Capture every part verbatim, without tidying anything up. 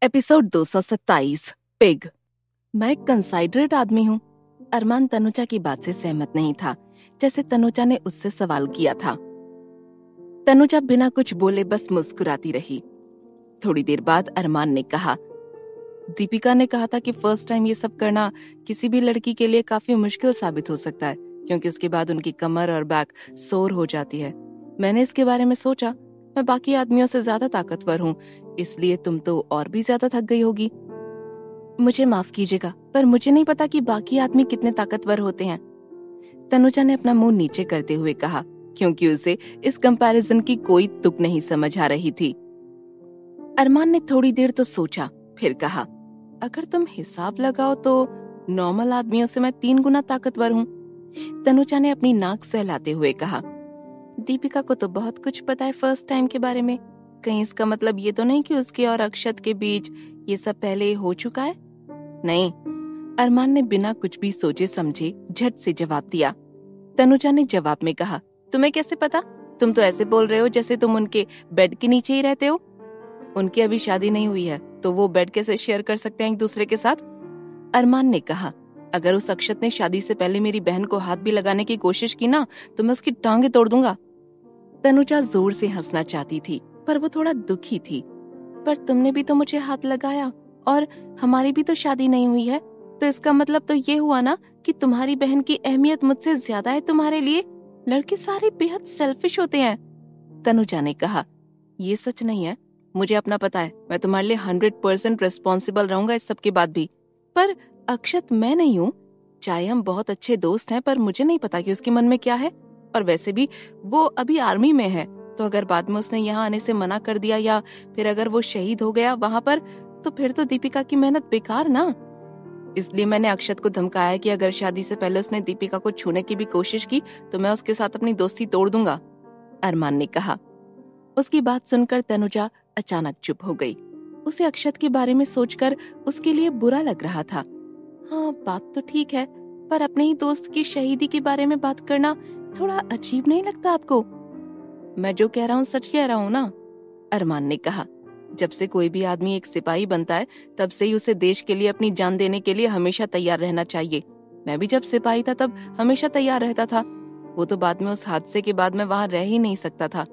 Episode दो सौ सत्ताईस पिग। मैं एक कंसाइडरेट आदमी हूँ। अरमान तनुजा की बात से सहमत नहीं था, जैसे तनुजा ने उससे सवाल किया था। तनुजा बिना कुछ बोले बस मुस्कुराती रही। थोड़ी देर बाद अरमान ने कहा, दीपिका ने कहा था कि फर्स्ट टाइम ये सब करना किसी भी लड़की के लिए काफी मुश्किल साबित हो सकता है, क्योंकि उसके बाद उनकी कमर और बैक सोर हो जाती है। मैंने इसके बारे में सोचा, मैं बाकी आदमियों से ज्यादा ताकतवर हूँ, इसलिए तुम तो और भी ज्यादा थक गई होगी। मुझे माफ कीजिएगा, पर मुझे नहीं पता कि बाकी आदमी कितने ताकतवर होते हैं, तनुजा ने अपना मुंह नीचे करते हुए कहा, क्योंकि उसे इस कंपैरिजन की कोई तुक नहीं समझ आ रही थी। अरमान ने थोड़ी देर तो सोचा, फिर कहा, अगर तुम हिसाब लगाओ तो नॉर्मल आदमियों से मैं तीन गुना ताकतवर हूँ। तनुजा ने अपनी नाक सहलाते हुए कहा, दीपिका को तो बहुत कुछ पता है फर्स्ट टाइम के बारे में। कहीं इसका मतलब ये तो नहीं कि उसके और अक्षत के बीच ये सब पहले हो चुका है? नहीं, अरमान ने बिना कुछ भी सोचे समझे झट से जवाब दिया। तनुजा ने जवाब में कहा, तुम्हें कैसे पता? तुम तो ऐसे बोल रहे हो जैसे तुम उनके बेड के नीचे ही रहते हो। उनकी अभी शादी नहीं हुई है, तो वो बेड कैसे शेयर कर सकते हैं एक दूसरे के साथ? अरमान ने कहा, अगर उस अक्षत ने शादी से पहले मेरी बहन को हाथ भी लगाने की कोशिश की ना, तो मैं उसकी टांगे तोड़ दूंगा। तनुजा जोर से हंसना चाहती थी, पर वो थोड़ा दुखी थी। पर तुमने भी तो मुझे हाथ लगाया और हमारी भी तो शादी नहीं हुई है, तो इसका मतलब तो ये हुआ ना कि तुम्हारी बहन की अहमियत मुझसे ज्यादा है तुम्हारे लिए। लड़के सारे बेहद सेल्फिश होते हैं, तनुजा ने कहा। ये सच नहीं है, मुझे अपना पता है। मैं तुम्हारे लिए हंड्रेड परसेंट रिस्पॉन्सिबल रहूंगा इस सब के बाद भी। पर अक्षत मैं नहीं हूँ। चाहे हम बहुत अच्छे दोस्त हैं, पर मुझे नहीं पता कि उसके मन में क्या है। और वैसे भी वो अभी आर्मी में है, तो अगर बाद में उसने यहाँ आने से मना कर दिया या फिर अगर वो शहीद हो गया वहां पर, तो फिर तो दीपिका की मेहनत बेकार ना। इसलिए मैंने अक्षत को धमकाया कि अगर शादी से पहले उसने दीपिका को छूने की भी कोशिश की तो मैं उसके साथ अपनी दोस्ती तोड़ दूंगा, अरमान ने कहा। उसकी बात सुनकर तनुजा अचानक चुप हो गई। उसे अक्षत के बारे में सोचकर उसके लिए बुरा लग रहा था। हाँ, बात तो ठीक है, पर अपने ही दोस्त की शहीदी के बारे में बात करना थोड़ा अजीब नहीं लगता आपको? मैं जो कह रहा हूँ सच कह रहा हूँ ना, अरमान ने कहा। जब से कोई भी आदमी एक सिपाही बनता है, तब से ही उसे देश के लिए अपनी जान देने के लिए हमेशा तैयार रहना चाहिए। मैं भी जब सिपाही था तब हमेशा तैयार रहता था। वो तो बाद में उस हादसे के बाद मैं वहां रह ही नहीं सकता था।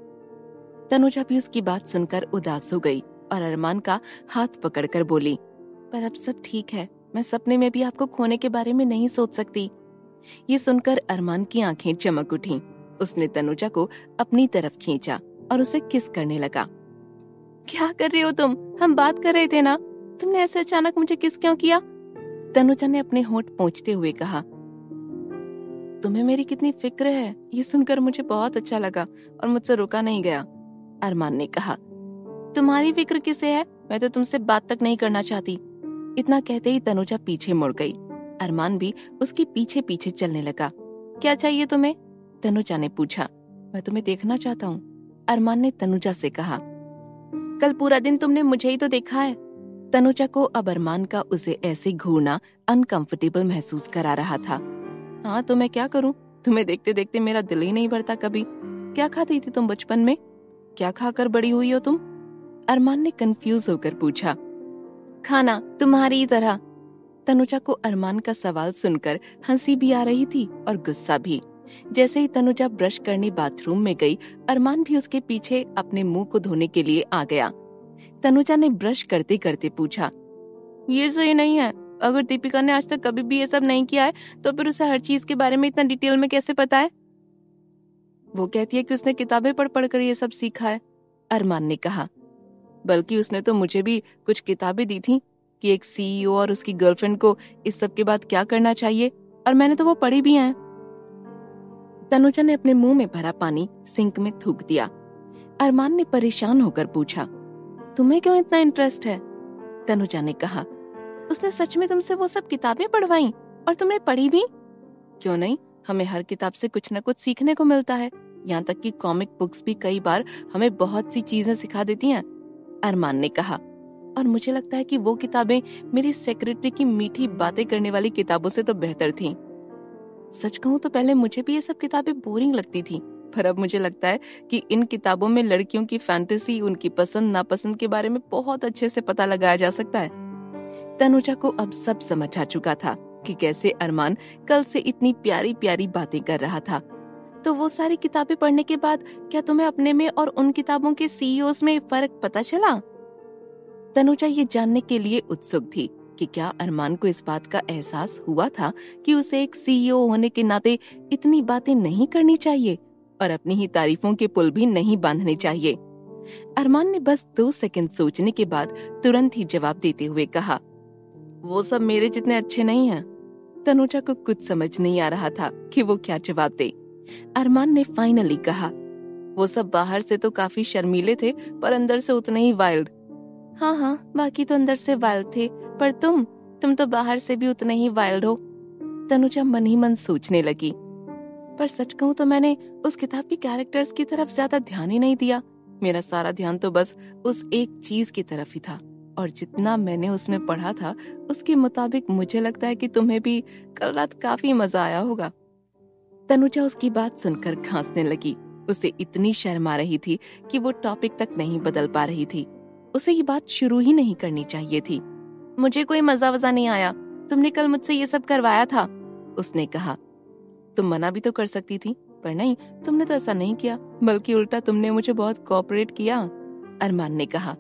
तनुजा भी उसकी बात सुनकर उदास हो गई और अरमान का हाथ पकड़कर बोली, पर अब सब ठीक है। मैं सपने में भी आपको खोने के बारे में नहीं सोच सकती। ये सुनकर अरमान की आंखें चमक उठीं। उसने तनुजा को अपनी तरफ खींचा और उसे किस करने लगा। क्या कर रही हो तुम? हम बात कर रहे थे ना, तुमने ऐसे अचानक मुझे किस क्यों किया? तनुजा ने अपने होंठ पोंछते हुए कहा। तुम्हें मेरी कितनी फिक्र है, ये सुनकर मुझे बहुत अच्छा लगा और मुझसे रुका नहीं गया, अरमान ने कहा। तुम्हारी फिक्र किसे है? मैं तो तुमसे बात तक नहीं करना चाहती। इतना कहते ही तनुजा पीछे मुड़ गई। अरमान भी उसके पीछे पीछे चलने लगा। क्या चाहिए तुम्हें? तनुजा ने पूछा। मैं तुम्हें देखना चाहता हूँ, अरमान ने तनुजा से कहा। कल पूरा दिन तुमने मुझे ही तो देखा है। तनुजा को अब अरमान का उसे ऐसे घूरना अनकंफर्टेबल महसूस करा रहा था। हाँ, तो मैं क्या करूँ? तुम्हें देखते देखते मेरा दिल ही नहीं भरता कभी। क्या खाती थी तुम बचपन में? क्या खाकर बड़ी हुई हो तुम? अरमान ने कंफ्यूज होकर पूछा। खाना, तुम्हारी तरह। तनुजा को अरमान का सवाल सुनकर हंसी भी आ रही थी और गुस्सा भी। जैसे ही तनुजा ब्रश करने बाथरूम में गई, अरमान भी उसके पीछे अपने मुंह को धोने के लिए आ गया। तनुजा ने ब्रश करते करते पूछा, ये सही नहीं है। अगर दीपिका ने आज तक कभी भी ये सब नहीं किया है, तो फिर उसे हर चीज के बारे में इतना डिटेल में कैसे पता है? वो कहती है कि उसने किताबें पढ़ पढ़ कर ये सब सीखा है, अरमान ने कहा। बल्कि उसने तो मुझे भी कुछ किताबें दी थी कि एक सीईओ और उसकी गर्लफ्रेंड को इस सब के बाद क्या करना चाहिए, और मैंने तो वो पढ़ी भी हैं। तनुजा ने अपने मुंह में भरा पानी सिंक में थूक दिया। अरमान ने परेशान होकर पूछा, तुम्हें क्यों इतना इंटरेस्ट है? तनुजा ने कहा, उसने सच में तुमसे वो सब किताबें पढ़वाई और तुमने पढ़ी भी? क्यों नहीं, हमें हर किताब से कुछ न कुछ सीखने को मिलता है। यहाँ तक कि कॉमिक बुक्स भी कई बार हमें बहुत सी चीजें सिखा देती हैं, अरमान ने कहा। और मुझे लगता है कि वो किताबें मेरी सेक्रेटरी की मीठी बातें करने वाली किताबों से तो बेहतर थीं। सच कहूँ तो पहले मुझे भी ये सब किताबें बोरिंग लगती थी, पर अब मुझे लगता है कि इन किताबों में लड़कियों की फैंटेसी, उनकी पसंद नापसंद के बारे में बहुत अच्छे से पता लगाया जा सकता है। तनुजा को अब सब समझ आ चुका था कि कैसे अरमान कल से इतनी प्यारी प्यारी बातें कर रहा था। तो वो सारी किताबें पढ़ने के बाद क्या तुम्हें अपने में और उन किताबों के सीईओज में फर्क पता चला? तनुजा ये जानने के लिए उत्सुक थी कि क्या अरमान को इस बात का एहसास हुआ था कि उसे एक सीईओ होने के नाते इतनी बातें नहीं करनी चाहिए और अपनी ही तारीफों के पुल भी नहीं बांधने चाहिए। अरमान ने बस दो सेकंड सोचने के बाद तुरंत ही जवाब देते हुए कहा, वो सब मेरे जितने अच्छे नहीं हैं। तनुजा को कुछ समझ नहीं आ रहा था कि वो क्या जवाब दे। अरमान ने फाइनली कहा, वो सब बाहर से तो काफी शर्मीले थे पर अंदर से उतने ही वाइल्ड। हाँ हाँ, बाकी तो अंदर से वाइल्ड थे, पर तुम तुम तो बाहर से भी उतने ही वाइल्ड हो। तनुजा मन ही मन सोचने लगी, पर सच कहूँ तो मैंने उस किताब की कैरेक्टर्स की तरफ ज्यादा ध्यान ही नहीं दिया। मेरा सारा ध्यान तो बस उस एक चीज की तरफ ही था, और जितना मैंने उसमें पढ़ा था उसके मुताबिक मुझे लगता है कि तुम्हें भी कल रात काफी मजा आया होगा। तनुजा उसकी बात सुनकर खांसने लगी। उसे इतनी शर्म आ रही थी कि वो टॉपिक तक नहीं बदल पा रही थी। उसे ये बात शुरू ही नहीं करनी चाहिए थी। मुझे कोई मजा वजा नहीं आया, तुमने कल मुझसे ये सब करवाया था, उसने कहा। तुम मना भी तो कर सकती थी, पर नहीं, तुमने तो ऐसा नहीं किया, बल्कि उल्टा तुमने मुझे बहुत कोऑपरेट किया, अरमान ने कहा।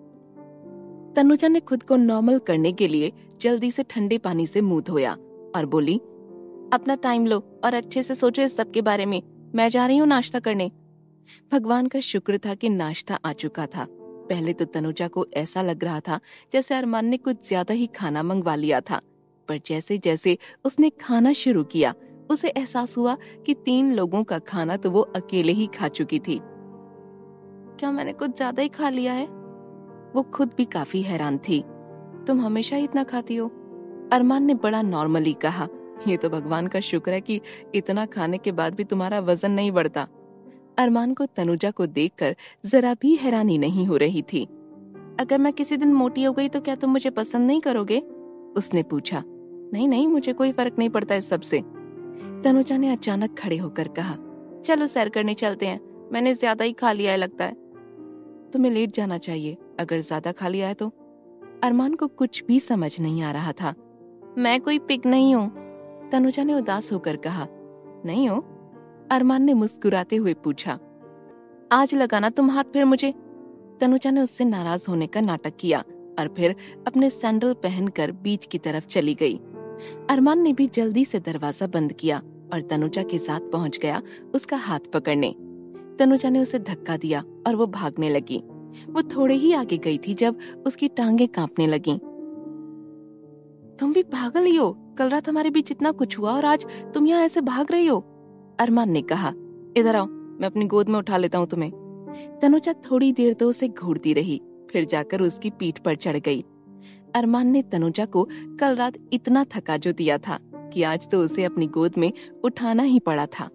तनुजा ने खुद को नॉर्मल करने के लिए जल्दी से ठंडे पानी से मुंह धोया और बोली, अपना टाइम लो और अच्छे से सोचो इस सब के बारे में, मैं जा रही हूँ नाश्ता करने। भगवान का शुक्र था कि नाश्ता आ चुका था। पहले तो तनुजा को ऐसा लग रहा था जैसे अरमान ने कुछ ज्यादा ही खाना मंगवा लिया था, पर जैसे जैसे उसने खाना शुरू किया उसे एहसास हुआ कि तीन लोगों का खाना तो वो अकेले ही खा चुकी थी। क्या मैंने कुछ ज्यादा ही खा लिया है? वो खुद भी काफी हैरान थी। तुम हमेशा ही इतना खाती हो, अरमान ने बड़ा नॉर्मली कहा। ये तो भगवान का शुक्र है कि इतना खाने के बाद भी तुम्हारा वजन नहीं बढ़ता। अरमान को तनुजा को देखकर जरा भी हैरानी नहीं हो रही थी। अगर मैं किसी दिन मोटी हो गई तो क्या तुम मुझे पसंद नहीं करोगे? उसने पूछा। नहीं नहीं, मुझे कोई फर्क नहीं पड़ता इस सब से, तनुजा ने अचानक खड़े होकर कहा। चलो सैर करने चलते हैं, मैंने ज्यादा ही खा लिया है लगता है। तुम्हें लेट जाना चाहिए, अगर ज्यादा खा लिया है तो। अरमान को कुछ भी समझ नहीं आ रहा था। मैं कोई पिग नहीं हूँ, तनुजा ने उदास होकर कहा। नहीं हो? अरमान ने मुस्कुराते हुए पूछा। आज लगाना तुम हाथ फिर मुझे। तनुजा ने उससे नाराज होने का नाटक किया और फिर अपने सैंडल पहनकर बीच की तरफ चली गई। अरमान ने भी जल्दी से दरवाजा बंद किया और तनुजा के साथ पहुंच गया उसका हाथ पकड़ने। तनुजा ने उसे धक्का दिया और वो भागने लगी। वो थोड़े ही आगे गई थी जब उसकी टांगें कांपने लगीं। तुम भी पागल ही हो, कल रात हमारे बीच इतना कुछ हुआ और आज तुम यहाँ ऐसे भाग रही हो, अरमान ने कहा। इधर आओ, मैं अपनी गोद में उठा लेता हूँ तुम्हें। तनुजा थोड़ी देर तो उसे घूरती रही, फिर जाकर उसकी पीठ पर चढ़ गई। अरमान ने तनुजा को कल रात इतना थका जो दिया था कि आज तो उसे अपनी गोद में उठाना ही पड़ा था।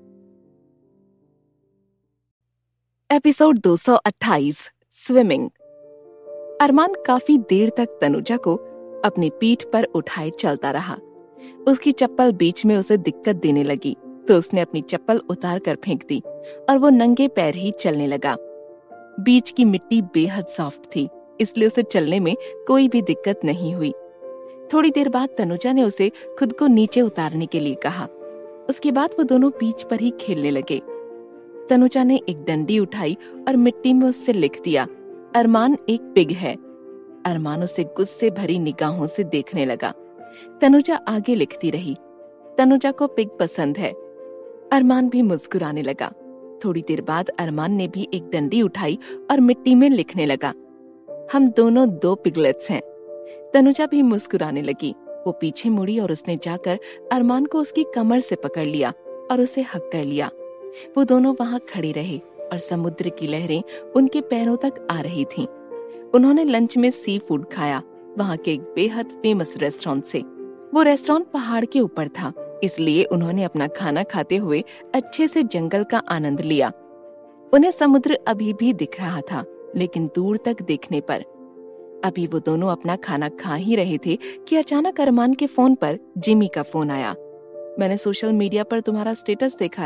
एपिसोड दो सौ अट्ठाईस, स्विमिंग। अरमान काफी देर तक तनुजा को अपनी पीठ पर उठाए चलता रहा। उसकी चप्पल बीच में उसे दिक्कत देने लगी तो उसने अपनी चप्पल उतार कर फेंक दी और वो नंगे पैर ही चलने लगा। बीच की मिट्टी बेहद सॉफ्ट थी, इसलिए उसे चलने में कोई भी दिक्कत नहीं हुई। थोड़ी देर बाद तनुजा ने उसे खुद को नीचे उतारने के लिए कहा। उसके बाद वो दोनों बीच पर ही खेलने लगे। तनुजा ने एक डंडी उठाई और मिट्टी में उससे लिख दिया, अरमान एक पिग है। अरमान उसे गुस्से भरी निगाहों से देखने लगा। तनुजा आगे लिखती रही, तनुजा को पिग पसंद है। अरमान भी मुस्कुराने लगा। थोड़ी देर बाद अरमान ने भी एक डंडी उठाई और मिट्टी में लिखने लगा, हम दोनों दो पिगलेट्स हैं। तनुजा भी मुस्कुराने लगी। वो पीछे मुड़ी और उसने जाकर अरमान को उसकी कमर से पकड़ लिया और उसे हक कर लिया। वो दोनों वहां खड़े रहे और समुद्र की लहरें उनके पैरों तक आ रही थीं। उन्होंने लंच में सी फूड खाया, वहां के एक बेहद फेमस रेस्टोरेंट से। वो रेस्टोरेंट पहाड़ के ऊपर था, इसलिए उन्होंने अपना खाना खाते हुए अच्छे से जंगल का आनंद लिया। उन्हें समुद्र अभी भी दिख रहा था, लेकिन दूर तक देखने पर। अभी वो दोनों अपना खाना खा ही रहे थे कि अचानक अरमान के फोन पर जिमी का फोन आया। मैंने सोशल मीडिया पर तुम्हारा स्टेटस देखा है,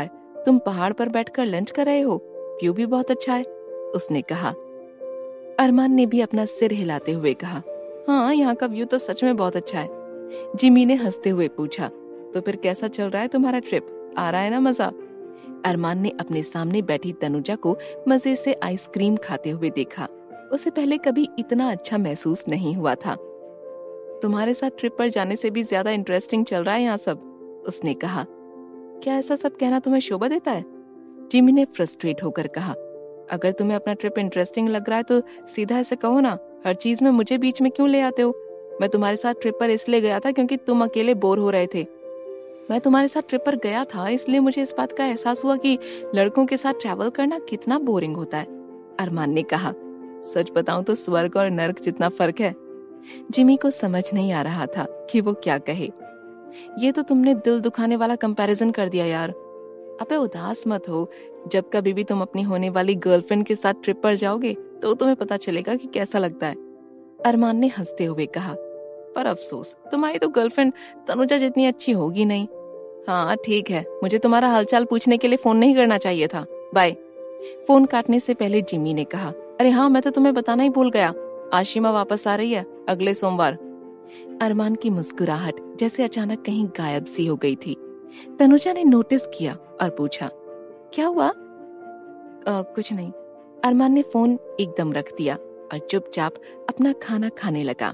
तुम पहाड़ पर बैठकर लंच कर रहे हो, व्यू भी बहुत अच्छा है, उसने कहा। अरमान ने भी अपना सिर हिलाते हुए कहा, हाँ यहाँ का व्यू तो सच में बहुत अच्छा है। जिमी ने हंसते हुए पूछा, तो फिर कैसा चल रहा है तुम्हारा ट्रिप, आ रहा है ना मजा? अरमान ने अपने सामने बैठी तनुजा को मजे से आइसक्रीम खाते हुए देखा। उसे पहले कभी इतना अच्छा महसूस नहीं हुआ था। तुम्हारे साथ ट्रिप पर जाने से भी ज्यादा इंटरेस्टिंग चल रहा है यहाँ सब, उसने कहा। क्या ऐसा सब कहना तुम्हें शोभा देता है? जिमी ने फ्रस्ट्रेट होकर कहा। अगर तुम्हें अपना ट्रिप इंटरेस्टिंग लग रहा है तो सीधा ऐसे कहो ना, हर चीज में मुझे बीच में क्यों ले आते हो? मैं तुम्हारे साथ ट्रिप पर इसलिए गया था क्योंकि तुम अकेले बोर हो रहे थे। मैं तुम्हारे साथ ट्रिप पर गया था इसलिए मुझे इस बात का एहसास हुआ कि लड़कों के साथ ट्रैवल करना कितना बोरिंग होता है, अरमान ने कहा। सच बताऊं तो स्वर्ग और नर्क जितना फर्क है। जिमी को समझ नहीं आ रहा था कि वो क्या कहे। ये तो तुमने दिल दुखाने वाला कंपैरिजन कर दिया यार। अबे उदास मत हो, जब कभी भी तुम अपनी होने वाली गर्लफ्रेंड के साथ ट्रिप पर जाओगे तो तुम्हें पता चलेगा कि कैसा लगता है, अरमान ने हंसते हुए कहा। पर अफसोस, तुम्हारी तो गर्लफ्रेंड तनुजा जितनी अच्छी होगी नहीं। हाँ ठीक है, मुझे तुम्हारा हालचाल पूछने के लिए फोन नहीं करना चाहिए था, बाय। फोन काटने से पहले जिमी ने कहा, अरे हाँ मैं तो तुम्हें बताना ही भूल गया, आशिमा वापस आ रही है अगले सोमवार। अरमान की मुस्कुराहट जैसे अचानक कहीं गायब सी हो गई थी। तनुजा ने नोटिस किया और पूछा, क्या हुआ? आ, कुछ नहीं, अरमान ने फोन एकदम रख दिया और चुपचाप अपना खाना खाने लगा।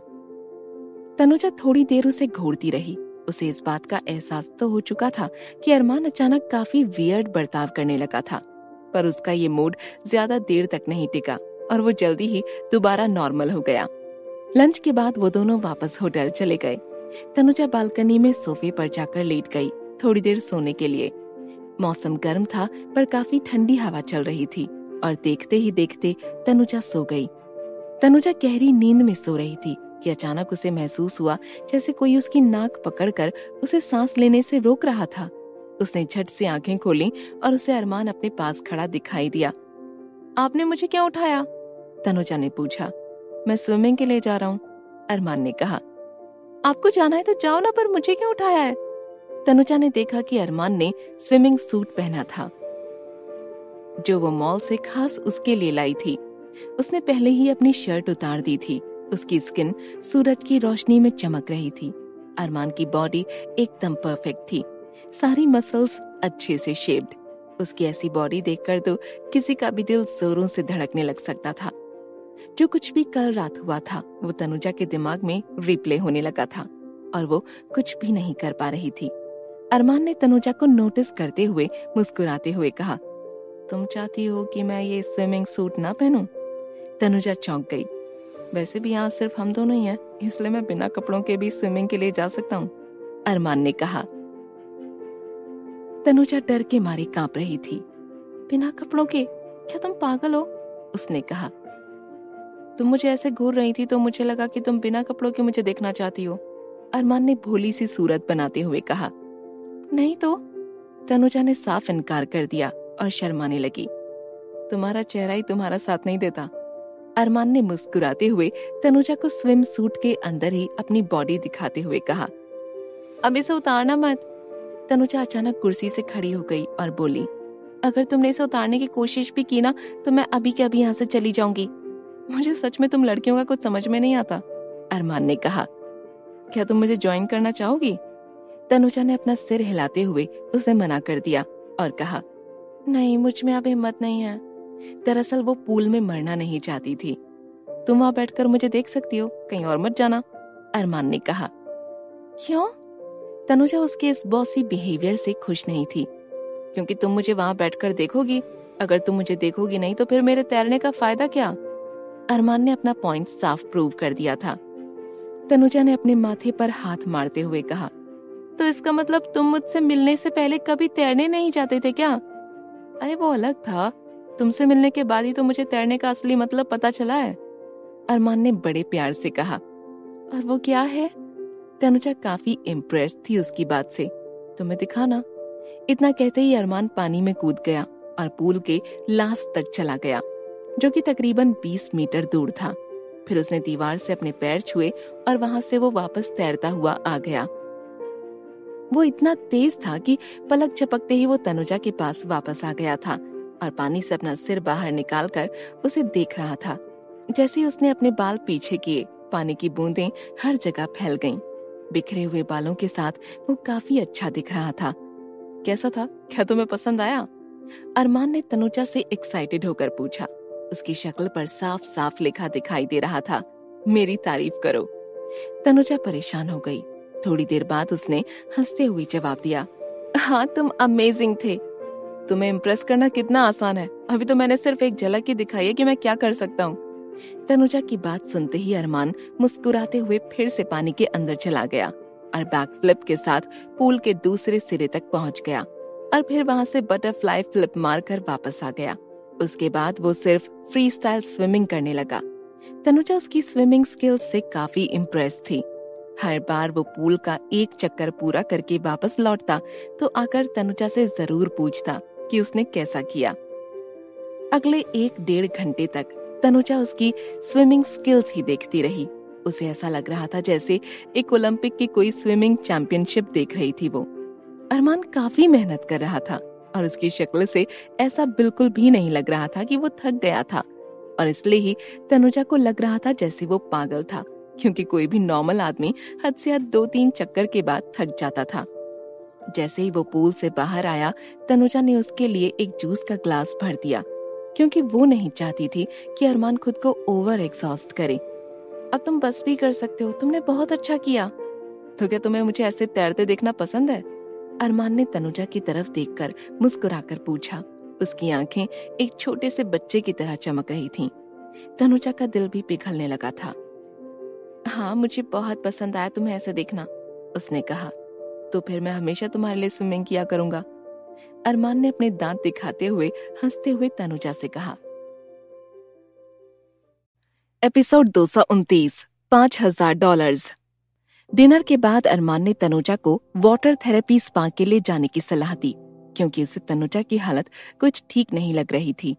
तनुजा थोड़ी देर उसे घूरती रही। उसे इस बात का एहसास तो हो चुका था कि अरमान अचानक काफी वियर्ड बर्ताव करने लगा था, पर उसका ये मूड ज्यादा देर तक नहीं टिका और वो जल्दी ही दोबारा नॉर्मल हो गया। लंच के बाद वो दोनों वापस होटल चले गए। तनुजा बालकनी में सोफे पर जाकर लेट गई थोड़ी देर सोने के लिए। मौसम गर्म था पर काफी ठंडी हवा चल रही थी और देखते ही देखते तनुजा सो गई। तनुजा गहरी नींद में सो रही थी कि अचानक उसे महसूस हुआ जैसे कोई उसकी नाक पकड़कर उसे सांस लेने से रोक रहा था। उसने झट से आंखें खोली और उसे अरमान अपने पास खड़ा दिखाई दिया। आपने मुझे क्यों उठाया? तनुजा ने पूछा। मैं स्विमिंग के लिए जा रहा हूँ, अरमान ने कहा। आपको जाना है तो जाओ ना, पर मुझे क्यों उठाया है? तनुजा ने देखा कि अरमान ने स्विमिंग सूट पहना था जो वो मॉल से खास उसके लिए लाई थी। उसने पहले ही अपनी शर्ट उतार दी थी। उसकी स्किन सूरज की रोशनी में चमक रही थी। अरमान की बॉडी एकदम परफेक्ट थी, सारी मसल्स अच्छे से शेप्ड। उसकी ऐसी बॉडी देखकर तो किसी का भी दिल जोरों से धड़कने लग सकता था। जो कुछ भी कल रात हुआ था वो तनुजा के दिमाग में रिप्ले होने लगा था और वो कुछ भी नहीं कर पा रही थी। अरमान ने तनुजा को नोटिस करते हुए मुस्कुराते हुए कहा, तुम चाहती हो कि मैं ये स्विमिंग सूट ना पहनूं? तनुजा चौंक गई। वैसे भी यहाँ सिर्फ हम दोनों ही हैं, इसलिए मैं बिना कपड़ों के भी स्विमिंग के लिए जा सकता हूँ, अरमान ने कहा। तनुजा डर के मारे कांप रही थी। बिना कपड़ों के? क्या तुम पागल हो? उसने कहा। तुम मुझे ऐसे घूर रही थी तो मुझे लगा कि तुम बिना कपड़ों के मुझे देखना चाहती हो, अरमान ने भोली सी सूरत बनाते हुए कहा। नहीं तो, तनुजा ने साफ इनकार कर दिया और शर्माने लगी। तुम्हारा चेहरा ही तुम्हारा साथ नहीं देता, अरमान ने मुस्कुराते हुए तनुजा को स्विम सूट के अंदर ही अपनी बॉडी दिखाते हुए कहा। अब इसे उतारना मत। तनुजा अचानक कुर्सी से खड़ी हो गई और बोली, अगर तुमने इसे उतारने की कोशिश भी की ना तो मैं अभी के अभी यहाँ से चली जाऊंगी। मुझे सच में तुम लड़कियों का कुछ समझ में नहीं आता, अरमान ने कहा। क्या तुम मुझे ज्वाइन करना चाहोगी? तनुजा ने अपना सिर हिलाते हुए उसे मना कर दिया और कहा, नहीं, मुझ में अब हिम्मत नहीं है। दरअसल वो पूल में मरना नहीं चाहती थी। तुम वहां बैठकर मुझे देख सकती हो, कहीं और मत जाना, अरमान ने कहा। क्यों? तनुजा उसके इस बॉसी बिहेवियर से खुश नहीं थी। क्योंकि तुम मुझे वहां बैठकर देखोगी, अगर तुम मुझे देखोगी नहीं तो फिर मेरे तैरने का फायदा क्या? अरमान ने अपना पॉइंट साफ प्रूव कर दिया था। तनुजा ने अपने माथे पर हाथ मारते हुए कहा, तो इसका मतलब तुम मुझसे मिलने से पहले कभी तैरने नहीं जाते थे क्या? अरे वो अलग था, तुमसे मिलने के बाद ही तो मुझे तैरने का असली मतलब पता चला है, अरमान ने बड़े प्यार से कहा। और वो क्या है? तनुजा काफी इम्प्रेस थी उसकी बात से। तुम्हें दिखाना। इतना कहते ही अरमान पानी में कूद गया और पूल के लास्ट तक चला गया, जो कि तकरीबन बीस मीटर दूर था। फिर उसने दीवार से अपने पैर छुए और वहां से वो वापस तैरता हुआ आ गया। वो इतना तेज था कि पलक झपकते ही वो तनुजा के पास वापस आ गया था और पानी से अपना सिर बाहर निकालकर उसे देख रहा था। जैसे ही उसने अपने बाल पीछे किए, पानी की बूंदें हर जगह फैल गईं। बिखरे हुए बालों के साथ वो काफी अच्छा दिख रहा था। कैसा था? क्या तुम्हें पसंद आया? अरमान ने तनुजा से एक्साइटेड होकर पूछा। उसकी शक्ल पर साफ साफ लिखा दिखाई दे रहा था, मेरी तारीफ करो। तनुजा परेशान हो गई। थोड़ी देर बाद उसने हंसते हुए जवाब दिया, हाँ तुम अमेजिंग थे। तुम्हें इम्प्रेस करना कितना आसान है। अभी तो मैंने सिर्फ एक झलक ही दिखाई है कि मैं क्या कर सकता हूँ। तनुजा की बात सुनते ही अरमान मुस्कुराते हुए फिर से पानी के अंदर चला गया और बैक फ्लिप के साथ पूल के दूसरे सिरे तक पहुंच गया और फिर वहां से बटरफ्लाई फ्लिप मारकर वापस आ गया। उसके बाद वो सिर्फ फ्री स्टाइल स्विमिंग करने लगा। तनुजा उसकी स्विमिंग स्किल्स से काफी इम्प्रेस थी। हर बार वो पूल का एक चक्कर पूरा करके वापस लौटता तो आकर तनुजा से जरूर पूछता कि उसने कैसा किया। अगले एक डेढ़ घंटे तक तनुजा उसकी स्विमिंग स्किल्स ही देखती रही। उसे ऐसा लग रहा था जैसे एक ओलंपिक की कोई स्विमिंग चैंपियनशिप देख रही थी वो। अरमान काफी मेहनत कर रहा था और उसकी शक्ल से ऐसा बिल्कुल भी नहीं लग रहा था कि वो थक गया था, और इसलिए ही तनुजा को लग रहा था जैसे वो पागल था, क्योंकि कोई भी नॉर्मल आदमी हद से हद दो तीन चक्कर के बाद थक जाता था। जैसे ही वो पूल से बाहर आया, तनुजा ने उसके लिए एक जूस का ग्लास भर दिया, क्योंकि वो नहीं चाहती थी कि अरमान खुद को ओवर एग्जॉस्ट करे। अब तुम बस भी कर सकते हो, तुमने बहुत अच्छा किया। तो क्या तुम्हें मुझे ऐसे तैरते देखना पसंद है? अरमान ने तनुजा की तरफ देखकर मुस्कुराकर पूछा। उसकी आंखें एक छोटे से बच्चे की तरह चमक रही थीं। तनुजा का दिल भी पिघलने लगा था। हाँ, मुझे बहुत पसंद आया तुम्हें ऐसे देखना, उसने कहा। तो फिर मैं हमेशा तुम्हारे लिए स्विमिंग किया करूंगा। अरमान ने अपने दांत दिखाते हुए हंसते हुए तनुजा से कहा। एपिसोड दो सौ उनतीस, पांच हजार डॉलर्स। डिनर के बाद अरमान ने तनुजा को वाटर थेरेपी स्पा के लिए जाने की सलाह दी, क्योंकि उसे तनुजा की हालत कुछ ठीक नहीं लग रही थी।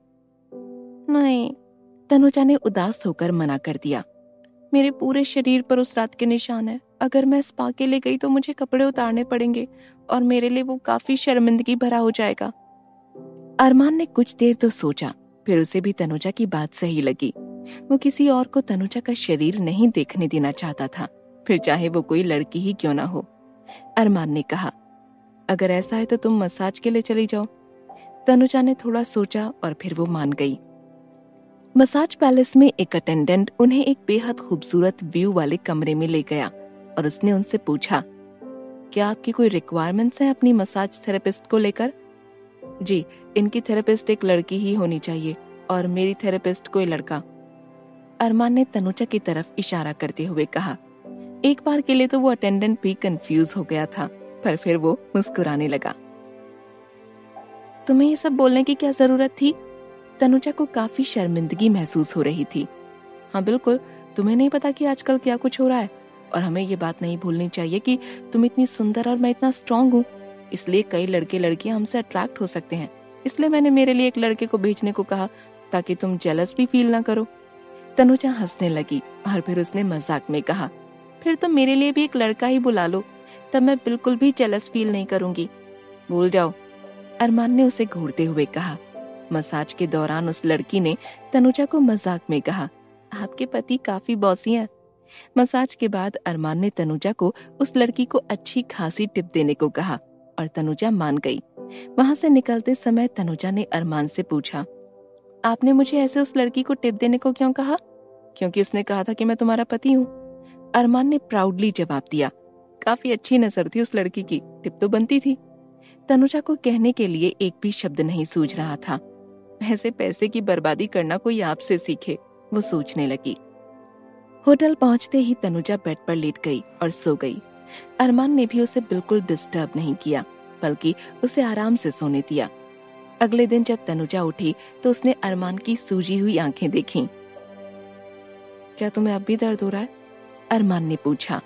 नहीं, तनुजा ने उदास होकर मना कर दिया। मेरे पूरे शरीर पर उस रात के निशान है। अगर मैं स्पा के लिए गई तो मुझे कपड़े उतारने पड़ेंगे और मेरे लिए वो काफी शर्मिंदगी भरा हो जाएगा। अरमान ने कुछ देर तो सोचा, फिर उसे भी तनुजा की बात सही लगी। वो किसी और को तनुजा का शरीर नहीं देखने देना चाहता था, फिर चाहे वो कोई लड़की ही क्यों ना हो। अरमान ने कहा, अगर ऐसा है तो तुम मसाज के लिए चली जाओ। तनुजा ने थोड़ा सोचा और फिर वो मान गई। मसाज पैलेस में एक अटेंडेंट उन्हें एक बेहद खूबसूरत व्यू वाले कमरे में ले गया और उसने उनसे पूछा, क्या आपकी कोई रिक्वायरमेंट्स हैं अपनी मसाज थेरेपिस्ट को लेकर? जी, इनकी थेरेपिस्ट एक लड़की ही होनी चाहिए और मेरी थेरेपिस्ट कोई लड़का। अरमान ने तनुजा की तरफ इशारा करते हुए कहा। एक बार के लिए तो वो अटेंडेंट भी कंफ्यूज हो गया था, पर फिर वो मुस्कुराने लगा। तुम्हें ये सब बोलने की क्या जरूरत थी? तनुजा को काफी शर्मिंदगी महसूस हो रही थी। हाँ बिल्कुल, तुम्हें नहीं पता कि आजकल क्या कुछ हो रहा है, और हमें ये बात नहीं भूलनी चाहिए कि तुम इतनी सुंदर और मैं इतना स्ट्रांग हूँ, इसलिए कई लड़के लड़कियां हमसे अट्रैक्ट हो सकते हैं। इसलिए मैंने मेरे लिए एक लड़के को भेजने को कहा ताकि तुम जेलस भी फील ना करो। तनुजा हंसने लगी और फिर उसने मजाक में कहा, फिर तो मेरे लिए भी एक लड़का ही बुला लो, तब मैं बिल्कुल भी जेलस फील नहीं करूंगी। भूल जाओ, अरमान ने उसे घूरते हुए कहा। मसाज के दौरान उस लड़की ने तनुजा को मजाक में कहा, आपके पति काफी बॉसी हैं। मसाज के बाद अरमान ने तनुजा को उस लड़की को अच्छी खासी टिप देने को कहा और तनुजा मान गई। वहां से निकलते समय तनुजा ने अरमान से पूछा, आपने मुझे ऐसे उस लड़की को टिप देने को क्यों कहा? क्योंकि उसने कहा था कि मैं तुम्हारा पति हूँ। अरमान ने प्राउडली जवाब दिया। काफी अच्छी नजर थी उस लड़की की, टिप तो बनती थी। तनुजा को कहने के लिए एक भी शब्द नहीं सूझ रहा था। ऐसे पैसे की बर्बादी करना कोई आपसे सीखे, वो सोचने लगी। होटल पहुंचते ही तनुजा बेड पर लेट गई और सो गई। अरमान ने भी उसे बिल्कुल डिस्टर्ब नहीं किया, बल्कि उसे आराम से सोने दिया। अगले दिन जब तनुजा उठी तो उसने अरमान की सूजी हुई आंखें देखीं। क्या तुम्हें अब भी दर्द हो रहा है? अरमान ने पूछा।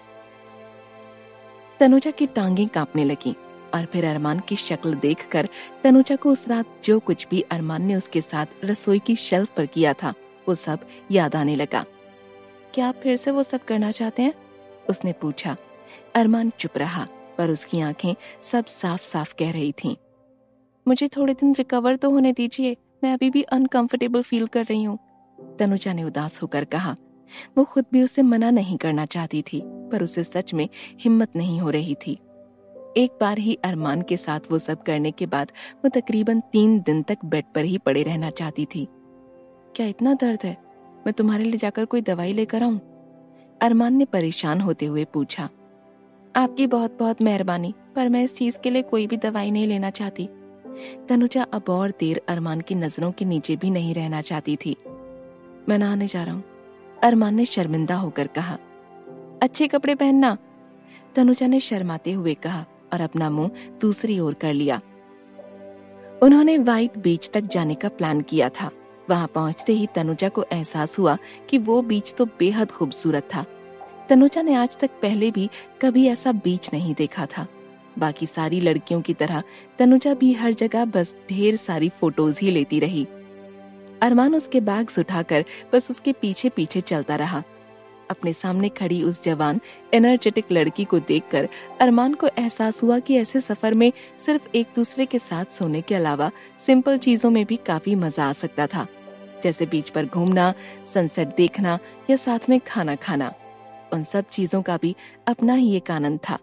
तनुजा की टांगें कांपने लगीं और फिर अरमान की शक्ल देखकर तनुजा को उस रात जो कुछ भी अरमान ने उसके साथ रसोई की शेल्फ पर किया था वो सब याद आने लगा। क्या आप फिर से वो सब करना चाहते हैं? उसने पूछा। अरमान चुप रहा। पर उसकी आंखें सब साफ साफ कह रही थीं, मुझे थोड़े दिन रिकवर तो होने दीजिए, मैं अभी भी अनकंफर्टेबल फील कर रही हूँ। तनुजा ने उदास होकर कहा। वो खुद भी उसे मना नहीं करना चाहती थी, पर उसे सच में हिम्मत नहीं हो रही थी। एक बार ही अरमान के साथ वो सब करने के बाद वो तकरीबन तीन दिन तक बेड पर ही पड़े रहना चाहती थी। क्या इतना दर्द है? मैं तुम्हारे लिए जाकर कोई दवाई लेकर आऊं? अरमान ने परेशान होते हुए पूछा। आपकी बहुत बहुत मेहरबानी, पर मैं इस चीज के लिए कोई भी दवाई नहीं लेना चाहती। तनुजा अब और देर अरमान की नजरों के नीचे भी नहीं रहना चाहती थी। मैं नहाने जा रहा हूँ, अरमान ने शर्मिंदा होकर कहा। अच्छे कपड़े पहनना, तनुजा ने शर्माते हुए कहा और अपना मुंह दूसरी ओर कर लिया। उन्होंने व्हाइट बीच तक जाने का प्लान किया था। वहां पहुंचते ही तनुजा को एहसास हुआ कि वो बीच तो बेहद खूबसूरत था। तनुजा ने आज तक पहले भी कभी ऐसा बीच नहीं देखा था। बाकी सारी लड़कियों की तरह तनुजा भी हर जगह बस ढेर सारी फोटोज ही लेती रही। अरमान उसके बैग्स उठाकर बस उसके पीछे पीछे चलता रहा। अपने सामने खड़ी उस जवान एनर्जेटिक लड़की को देखकर अरमान को एहसास हुआ कि ऐसे सफर में सिर्फ एक दूसरे के साथ सोने के अलावा सिंपल चीजों में भी काफी मजा आ सकता था, जैसे बीच पर घूमना, सनसेट देखना या साथ में खाना खाना। उन सब चीजों का भी अपना ही एक आनंद था।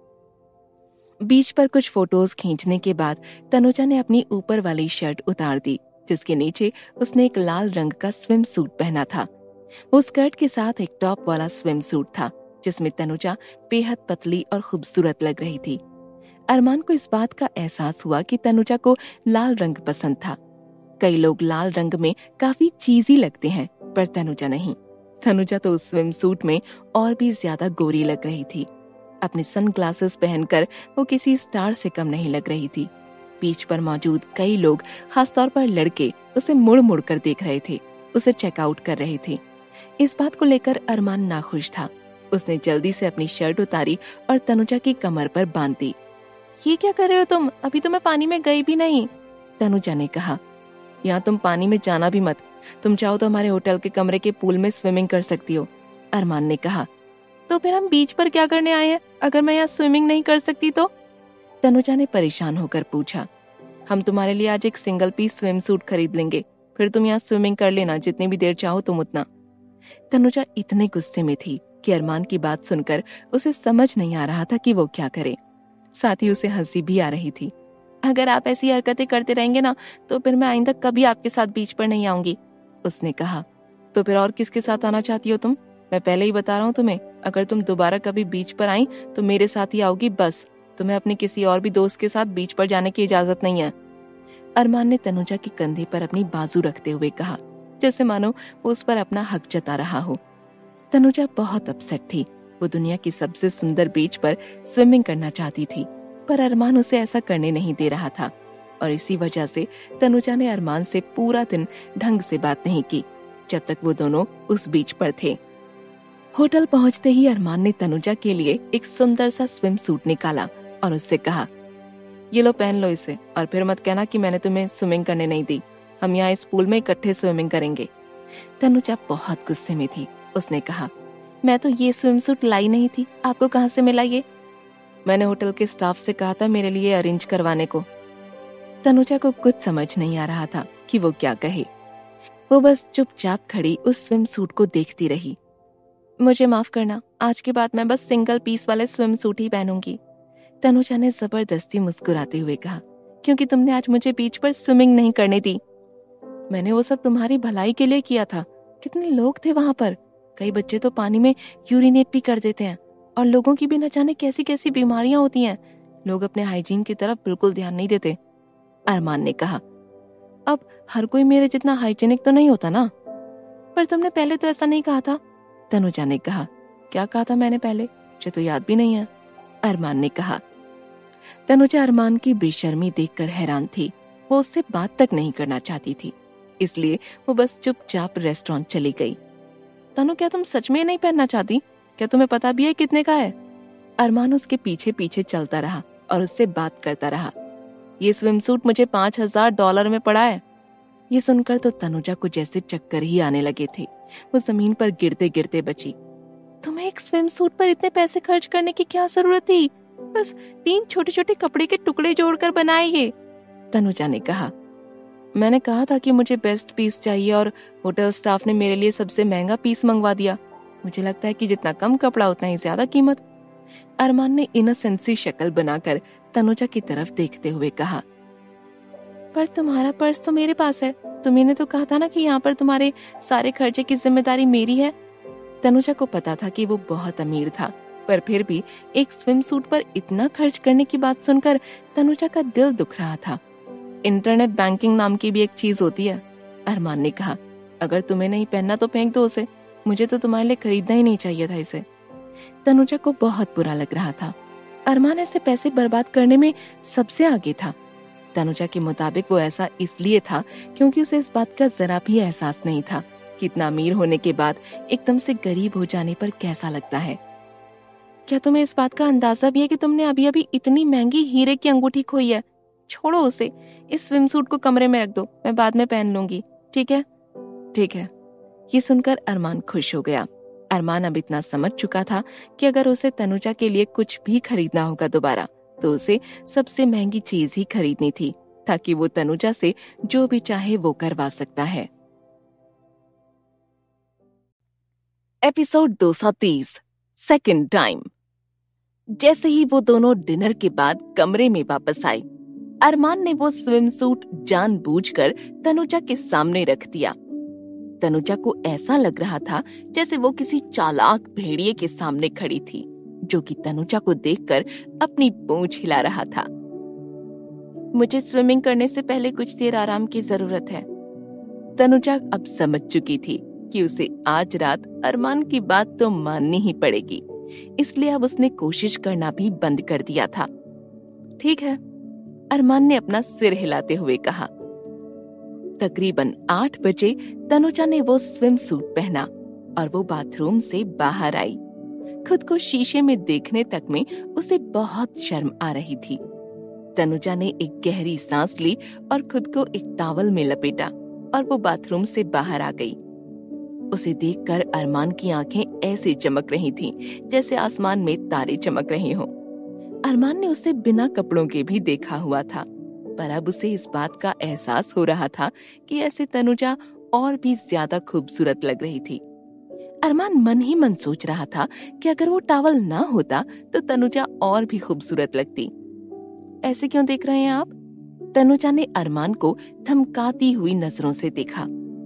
बीच पर कुछ फोटोज खींचने के बाद तनुजा ने अपनी ऊपर वाली शर्ट उतार दी, जिसके नीचे उसने एक लाल रंग का स्विम सूट पहना था। वो स्कर्ट के साथ एक टॉप वाला स्विम सूट था, जिसमें तनुजा बेहद पतली और खूबसूरत लग रही थी। अरमान को इस बात का एहसास हुआ कि तनुजा को लाल रंग पसंद था। कई लोग लाल रंग में काफी चीजी लगते हैं, पर तनुजा नहीं। तनुजा तो उस स्विम सूट में और भी ज्यादा गोरी लग रही थी। अपने सनग्लासेस पहनकर वो किसी स्टार से कम नहीं लग रही थी। बीच पर मौजूद कई लोग, खासतौर पर लड़के, उसे मुड़ मुड़ कर देख रहे थे, उसे चेकआउट कर रहे थे। इस बात को लेकर अरमान नाखुश था। उसने जल्दी से अपनी शर्ट उतारी और तनुजा की कमर पर बांध दी। ये क्या कर रहे हो तुम? अभी तो मैं पानी में गई भी नहीं, तनुजा ने कहा। यहाँ तुम पानी में जाना भी मत। तुम चाहो तो हमारे होटल के कमरे के पूल में स्विमिंग कर सकती हो, अरमान ने कहा। तो फिर हम बीच पर क्या करने आए हैं? अगर मैं यहाँ स्विमिंग नहीं कर सकती तो? तनुजा ने परेशान होकर पूछा। हम तुम्हारे लिए आज एक सिंगल पीस स्विम सूट खरीद लेंगे, फिर तुम यहाँ स्विमिंग कर लेना, जितनी भी देर चाहो तुम उतना। तनुजा इतने गुस्से में थी कि अरमान की बात सुनकर उसे समझ नहीं आ रहा था कि वो क्या करे। साथ ही उसे हंसी भी आ रही थी। अगर आप ऐसी हरकतें करते रहेंगे ना, तो फिर मैं आइंदा कभी आपके साथ बीच पर नहीं आऊंगी, उसने कहा। तो फिर और किसके साथ आना चाहती हो तुम? मैं पहले ही बता रहा हूँ तुम्हें, अगर तुम दोबारा कभी बीच पर आई तो मेरे साथ ही आओगी बस। तुम्हें अपने किसी और भी दोस्त के साथ बीच पर जाने की इजाजत नहीं है, अरमान ने तनुजा के कंधे पर अपनी बाजू रखते हुए कहा, जैसे मानो वो उस पर अपना हक जता रहा हो। तनुजा बहुत अपसेट थी। वो दुनिया की सबसे सुंदर बीच पर स्विमिंग करना चाहती थी, पर अरमान उसे ऐसा करने नहीं दे रहा था, और इसी वजह से तनुजा ने अरमान से पूरा दिन ढंग से बात नहीं की, जब तक वो दोनों उस बीच पर थे। होटल पहुंचते ही अरमान ने तनुजा के लिए एक सुंदर सा स्विम सूट निकाला और उससे कहा, ये लो पहन लो इसे, और फिर मत कहना कि मैंने तुम्हें स्विमिंग करने नहीं दी। हम यहाँ इस पूल में इकट्ठे स्विमिंग करेंगे। तनुजा बहुत गुस्से में थी। उसने कहा, मैं तो ये स्विम सूट लाई नहीं थी, आपको कहाँ से मिला ये? मैंने होटल के स्टाफ से कहा था मेरे लिए अरेंज करवाने को। तनुजा को कुछ समझ नहीं आ रहा था कि वो क्या कहे। वो बस चुपचाप खड़ी उस स्विम सूट को देखती रही। मुझे माफ करना, आज के बाद मैं बस सिंगल पीस वाले स्विम सूट ही पहनूंगी, तनुजा ने जबरदस्ती मुस्कुराते हुए कहा, क्योंकि तुमने आज मुझे बीच पर स्विमिंग नहीं करने दी। मैंने वो सब तुम्हारी भलाई के लिए किया था। कितने लोग थे वहां पर। कई बच्चे तो पानी में यूरिनेट भी कर देते हैं, और लोगों की भी न जाने कैसी कैसी बीमारियां होती हैं। लोग अपने हाइजीन की तरफ बिल्कुल ध्यान नहीं देते, अरमान ने कहा। अब हर कोई मेरे जितना हाइजीनिक तो नहीं होता ना। पर तुमने पहले तो ऐसा नहीं कहा था, तनुजा ने कहा। क्या कहा था मैंने पहले? मुझे तो याद भी नहीं है, अरमान ने कहा। तनुजा अरमान की बेशर्मी देखकर हैरान थी। वो उससे बात तक नहीं करना चाहती थी, इसलिए वो बस चुपचाप रेस्टोरेंट चली गई। तनु, क्या तुम सच में नहीं पहनना चाहती? क्या तुम्हें पता भी है कितने का है? अरमान उसके पीछे पीछे चलता रहा और उससे बात करता रहा। ये स्विम सूट मुझे पांच हजार डॉलर में पड़ा है। ये सुनकर तो तनुजा को जैसे चक्कर ही आने लगे थे। वो जमीन पर गिरते गिरते बची। तुम्हें एक स्विम सूट पर इतने पैसे खर्च करने की क्या जरूरत थी? बस तीन छोटे छोटे कपड़े के टुकड़े जोड़कर बनाए ये, तनुजा ने कहा। मैंने कहा था कि मुझे बेस्ट पीस चाहिए और होटल स्टाफ ने मेरे लिए सबसे महंगा पीस मंगवा दिया। मुझे लगता है कि जितना कम कपड़ा उतना ही ज्यादा कीमत। अरमान ने इनोसेंट सी शक्ल बनाकर तनुजा की तरफ देखते हुए कहा। पर तुम्हारा पर्स तो मेरे पास है, तुम्ही ने तो कहा था ना कि यहाँ पर तुम्हारे सारे खर्चे की जिम्मेदारी मेरी है। तनुजा को पता था कि वो बहुत अमीर था, पर फिर भी एक स्विम सूट पर इतना खर्च करने की बात सुनकर तनुजा का दिल दुख रहा था। इंटरनेट बैंकिंग नाम की भी एक चीज होती है, अरमान ने कहा। अगर तुम्हें नहीं पहनना तो फेंक दो उसे, मुझे तो तुम्हारे लिए खरीदना ही नहीं चाहिए था इसे। तनुजा को बहुत बुरा लग रहा था। अरमान ऐसे पैसे बर्बाद करने में सबसे आगे था। तनुजा के मुताबिक वो ऐसा इसलिए था क्योंकि उसे इस बात का जरा भी एहसास नहीं था कि इतना अमीर होने के बाद एकदम से गरीब हो जाने पर कैसा लगता है। क्या तुम्हें इस बात का अंदाजा भी है कि तुमने अभी अभी इतनी महंगी हीरे की अंगूठी खोई है? छोड़ो उसे, इस स्विम सूट को कमरे में रख दो, मैं बाद में पहन लूंगी, ठीक है? ठीक है। ये सुनकर अरमान खुश हो गया। अरमान अब इतना समझ चुका था कि अगर उसे तनुजा के लिए कुछ भी खरीदना होगा दोबारा, तो उसे सबसे महंगी चीज ही खरीदनी थी, ताकि वो तनुजा से जो भी चाहे वो करवा सकता है। एपिसोड दो सौ तीस, सेकंड टाइम। जैसे ही वो दोनों डिनर के बाद कमरे में वापस आए, अरमान ने वो स्विम सूट जानबूझकर तनुजा के सामने रख दिया। तनुजा को ऐसा लग रहा था जैसे वो किसी चालाक भेड़िए के सामने खड़ी थी, जो कि तनुजा को देखकर अपनी पूंछ हिला रहा था। मुझे स्विमिंग करने से पहले कुछ देर आराम की जरूरत है। तनुजा अब समझ चुकी थी कि उसे आज रात अरमान की बात तो माननी ही पड़ेगी, इसलिए अब उसने कोशिश करना भी बंद कर दिया था। ठीक है, अरमान ने अपना सिर हिलाते हुए कहा। तकरीबन आठ बजे तनुजा ने वो स्विम सूट पहना और वो बाथरूम से बाहर आई। खुद को शीशे में देखने तक में उसे बहुत शर्म आ रही थी। तनुजा ने एक गहरी सांस ली और खुद को एक टॉवल में लपेटा और वो बाथरूम से बाहर आ गई। उसे देखकर अरमान की आंखें ऐसे चमक रही थीं जैसे आसमान में तारे चमक रहे हों। अरमान ने उसे बिना कपड़ों के भी देखा हुआ था, पर अब उसे इस बात का एहसास हो रहा था कि ऐसे तनुजा और भी ज्यादा खूबसूरत लग रही थी। अरमान मन ही मन सोच रहा था कि अगर वो टॉवल ना होता तो तनुजा और भी खूबसूरत लगती। ऐसे क्यों देख रहे हैं आप? तनुजा ने अरमान को धमकाती हुई नजरों से देखा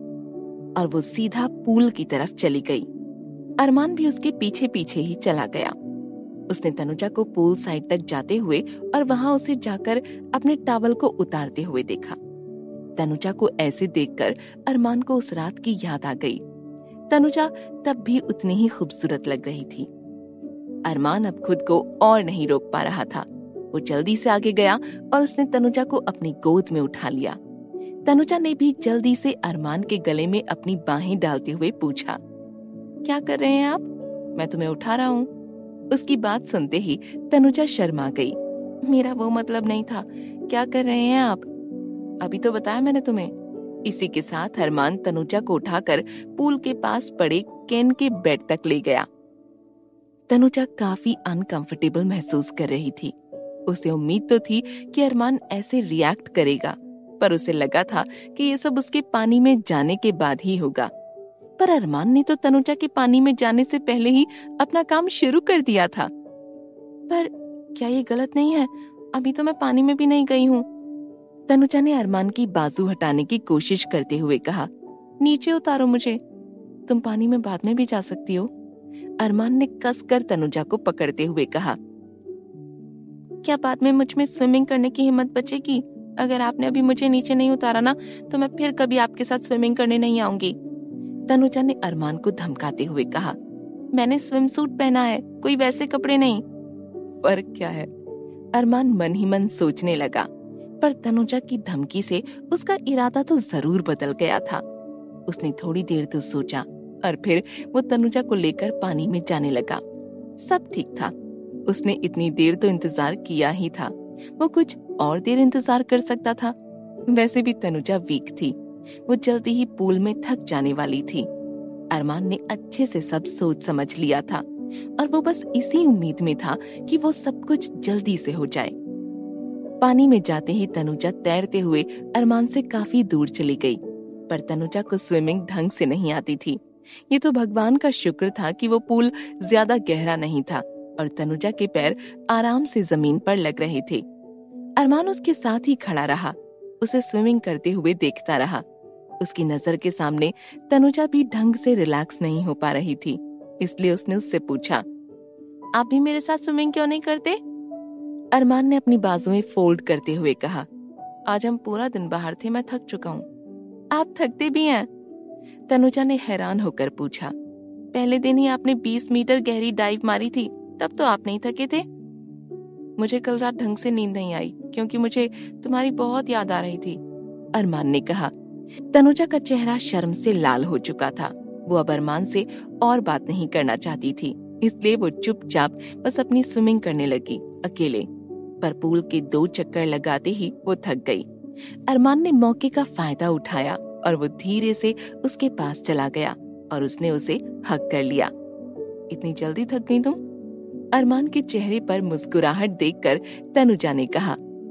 और वो सीधा पूल की तरफ चली गई। अरमान भी उसके पीछे पीछे ही चला गया। उसने तनुजा को पूल साइड तक जाते हुए और वहां उसे जाकर अपने टॉवल को उतारते हुए देखा। तनुजा को ऐसे देखकर अरमान को उस रात की याद आ गई। तनुजा तब भी उतनी ही खूबसूरत लग रही थी। अरमान अब खुद को और नहीं रोक पा रहा था। वो जल्दी से आगे गया और उसने तनुजा को अपनी गोद में उठा लिया। तनुजा ने भी जल्दी से अरमान के गले में अपनी बाहें डालते हुए पूछा, क्या कर रहे हैं आप? मैं तुम्हें उठा रहा हूँ। उसकी बात सुनते ही तनुजा शर्मा गई। मेरा वो मतलब नहीं था, क्या कर रहे हैं आप? अभी तो बताया मैंने तुम्हें। इसी के साथ अरमान तनुजा को उठाकर पूल के पास पड़े केन के बेड तक ले गया। तनुजा काफी अनकंफर्टेबल महसूस कर रही थी। उसे उम्मीद तो थी कि अरमान ऐसे रिएक्ट करेगा, पर उसे लगा था कि ये सब उसके पानी में जाने के बाद ही होगा। पर अरमान ने तो तनुजा के पानी में जाने से पहले ही अपना काम शुरू कर दिया था। पर क्या ये गलत नहीं है? अभी तो मैं पानी में भी नहीं गई हूँ। तनुजा ने अरमान की बाजू हटाने की कोशिश करते हुए कहा, नीचे उतारो मुझे, तुम पानी में बाद में भी जा सकती हो। अरमान ने कसकर तनुजा को पकड़ते हुए कहा, क्या बाद में मुझ में स्विमिंग करने की हिम्मत बचेगी? अगर आपने अभी मुझे नीचे नहीं उतारा ना, तो मैं फिर कभी आपके साथ स्विमिंग करने नहीं आऊंगी। तनुजा ने अरमान को धमकाते हुए कहा, मैंने स्विम सूट पहना है, कोई वैसे कपड़े नहीं। फर्क क्या है? अरमान मन ही मन सोचने लगा, पर तनुजा की धमकी से उसका इरादा तो जरूर बदल गया था। उसने थोड़ी देर तो सोचा और फिर वो तनुजा को लेकर पानी में जाने लगा। सब ठीक था। उसने इतनी देर तो इंतजार किया ही था, वो कुछ और देर इंतजार कर सकता था। वैसे भी तनुजा वीक थी, वो जल्दी ही पूल में थक जाने वाली थी। अरमान ने अच्छे से सब सोच समझ लिया था। और वो बस इसी उम्मीद में था कि वो सब कुछ जल्दी से हो जाए। पानी में जाते ही तनुजा तैरते हुए अरमान से काफी दूर चली गई, पर तनुजा को स्विमिंग ढंग से नहीं आती थी। ये तो भगवान का शुक्र था कि वो पूल ज्यादा गहरा नहीं था और तनुजा के पैर आराम से जमीन पर लग रहे थे। अरमान उसके साथ ही खड़ा रहा, उसे स्विमिंग करते हुए देखता रहा। उसकी नजर के सामने तनुजा भी ढंग से रिलैक्स नहीं हो पा रही थी, इसलिए उसने उससे पूछा, आप भी मेरे साथ स्विमिंग क्यों नहीं करते? अरमान ने अपनी बाजुएं फोल्ड करते हुए कहा, आज हम पूरा दिन बाहर थे, मैं थक चुका हूँ। आप थकते भी हैं? तनुजा ने हैरान होकर पूछा। पहले दिन ही आपने बीस मीटर गहरी डाइव मारी थी, तब तो आप नहीं थके थे। मुझे कल रात ढंग से नींद नहीं आई क्योंकि मुझे तुम्हारी बहुत याद आ रही थी, अरमान ने कहा। तनुजा का चेहरा शर्म से लाल हो चुका था। वो अब अरमान से और बात नहीं करना चाहती थी, इसलिए वो चुपचाप बस अपनी स्विमिंग करने लगी अकेले। पर पूल के दो चक्कर लगाते ही वो थक गई। अरमान ने मौके का फायदा उठाया और वो धीरे से उसके पास चला गया और उसने उसे हग कर लिया। इतनी जल्दी थक गई तुम? अरमान के चेहरे पर मुस्कुराहट देखकर तनुजा ने कहा,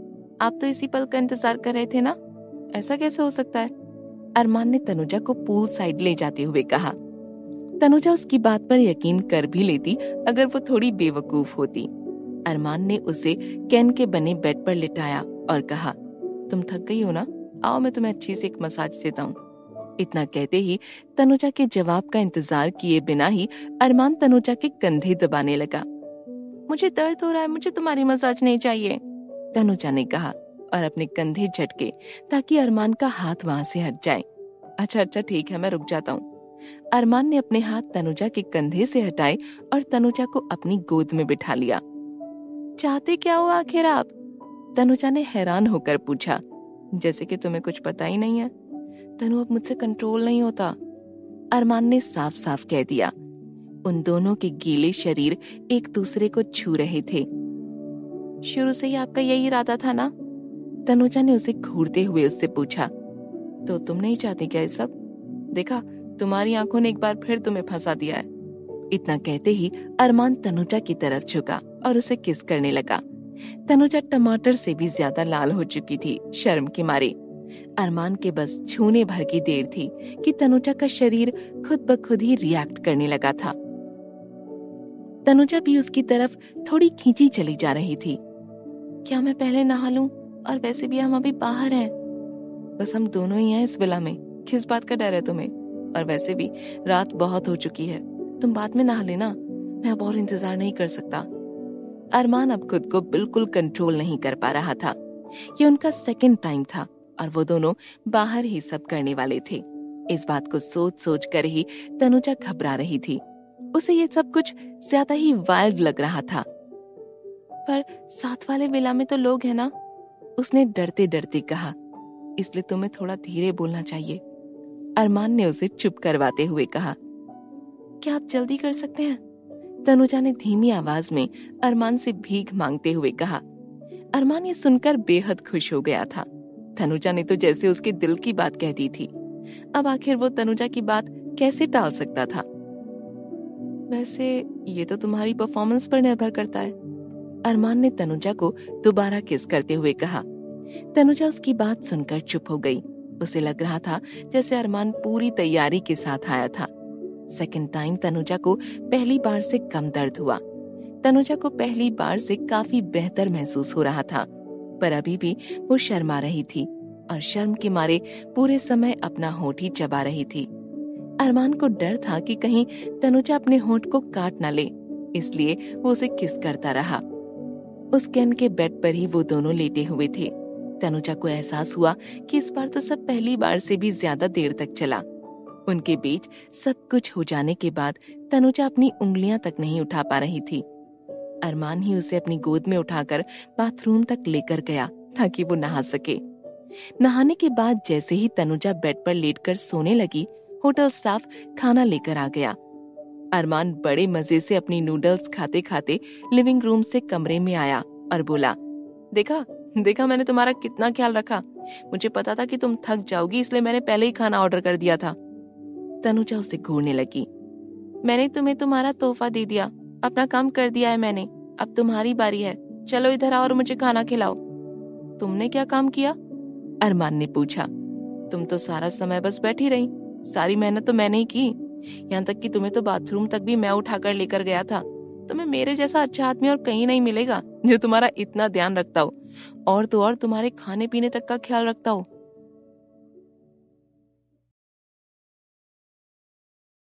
आप तो इसी पल का इंतजार कर रहे थे ना, ऐसा कैसे हो सकता है? अरमान ने तनुजा को पूल साइड ले जाते हुए कहा। तनुजा उसकी बात पर यकीन कर भी लेती अगर वो थोड़ी बेवकूफ होती। अरमान ने उसे कैन के बने बेड पर लिटाया और कहा, तुम थक गई हो ना, आओ मैं तुम्हें अच्छी से एक मसाज देता हूँ। इतना कहते ही तनुजा के जवाब का इंतजार किए बिना ही अरमान तनुजा के कंधे दबाने लगा। मुझे दर्द हो रहा है, मुझे तुम्हारी मसाज नहीं चाहिए, तनुजा ने कहा और अपने कंधे झटके ताकि अरमान का हाथ वहां से हट जाए। अच्छा अच्छा ठीक है, मैं रुक जाता हूँ। अरमान ने अपने हाथ तनुजा के कंधे से हटाए और तनुजा को अपनी गोद में बिठा लिया। चाहते क्या हो आखिर आप? तनुजा ने हैरान होकर पूछा। जैसे कि तुम्हें कुछ पता ही नहीं है। तनु, अब मुझसे कंट्रोल नहीं होता, अरमान ने साफ साफ कह दिया। उन दोनों के गीले शरीर एक दूसरे को छू रहे थे। शुरू से ही आपका यही इरादा था ना? तनुजा ने उसे घूरते हुए उससे पूछा। तो तुम नहीं चाहती क्या ये सब? देखा, तुम्हारी आंखों ने एक बार फिर तुम्हें फंसा दिया है। इतना कहते ही अरमान तनुजा की तरफ झुका और उसे किस करने लगा। तनुजा टमाटर से भी ज्यादा लाल हो चुकी थी शर्म के मारे। अरमान के बस छूने भर की देर थी कि तनुजा का शरीर खुद ब खुद ही रिएक्ट करने लगा था। तनुजा भी उसकी तरफ थोड़ी खींची चली जा रही थी। क्या मैं पहले नहा लूं? और वैसे भी हम अभी बाहर हैं, बस हम दोनों ही हैं इस विला में, किस बात का डर है तुम्हें? और वैसे भी रात बहुत हो चुकी है, तुम बाद में नहा लेना, मैं अब और इंतजार नहीं कर सकता। अरमान अब खुद को बिल्कुल कंट्रोल नहीं कर पा रहा था। ये उनका सेकंड टाइम था और वो दोनों बाहर ही सब करने वाले थे। इस बात को सोच सोच कर ही तनुजा घबरा रही थी। उसे ये सब कुछ ज्यादा ही वाइल्ड लग रहा था। पर साथ वाले विला में तो लोग हैं ना, उसने डरते डरते कहा। इसलिए तुम्हें थोड़ा धीरे बोलना चाहिए, अरमान ने उसे चुप करवाते हुए कहा। क्या आप जल्दी कर सकते हैं? तनुजा ने धीमी आवाज में अरमान से भीख मांगते हुए कहा। अरमान ये सुनकर बेहद खुश हो गया था। तनुजा ने तो जैसे उसके दिल की बात कह दी थी। अब आखिर वो तनुजा की बात कैसे टाल सकता था? वैसे ये तो तुम्हारी परफॉर्मेंस पर निर्भर करता है, अरमान ने तनुजा को दोबारा किस करते हुए कहा। तनुजा उसकी बात सुनकर चुप हो गई। उसे लग रहा था जैसे अरमान पूरी तैयारी के साथ आया था। सेकंड टाइम तनुजा को पहली बार से कम दर्द हुआ। तनुजा को पहली बार से काफी बेहतर महसूस हो रहा था, पर अभी भी वो शर्मा रही थी और शर्म के मारे पूरे समय अपना होंठ ही चबा रही थी। अरमान को डर था कि कहीं तनुजा अपने होंठ को काट ना ले, इसलिए वो उसे किस करता रहा। उस कैन के बेड पर ही वो दोनों लेटे हुए थे। तनुजा को एहसास हुआ कि इस बार तो सब पहली बार से भी ज्यादा देर तक चला। उनके बीच सब कुछ हो जाने के बाद तनुजा अपनी उंगलियां तक नहीं उठा पा रही थी। अरमान ही उसे अपनी गोद में उठाकर बाथरूम तक लेकर गया ताकि वो नहा सके। नहाने के बाद जैसे ही तनुजा बेड पर लेटकर सोने लगी, होटल स्टाफ खाना लेकर आ गया। अरमान बड़े मजे से अपनी नूडल्स खाते खाते लिविंग रूम से कमरे में आया और बोला, देखा देखा मैंने तुम्हारा कितना ख्याल रखा। मुझे पता था कि तुम थक जाओगी, इसलिए मैंने पहले ही खाना ऑर्डर कर दिया था। तनुजा उसे घूरने लगी। मैंने तुम्हें तुम्हारा तोहफा दे दिया, अपना काम कर दिया है मैंने, अब तुम्हारी बारी है। चलो इधर आओ और मुझे खाना खिलाओ। तुमने क्या काम किया? अरमान ने पूछा। तुम तो सारा समय बस बैठी रही, सारी मेहनत तो मैंने ही की। यहाँ तक कि तुम्हें तो बाथरूम तक भी मैं उठाकर लेकर गया था। तुम्हें मेरे जैसा अच्छा आदमी और कहीं नहीं मिलेगा जो तुम्हारा इतना ध्यान रखता हो, और तो और तुम्हारे खाने पीने तक का ख्याल रखता हो।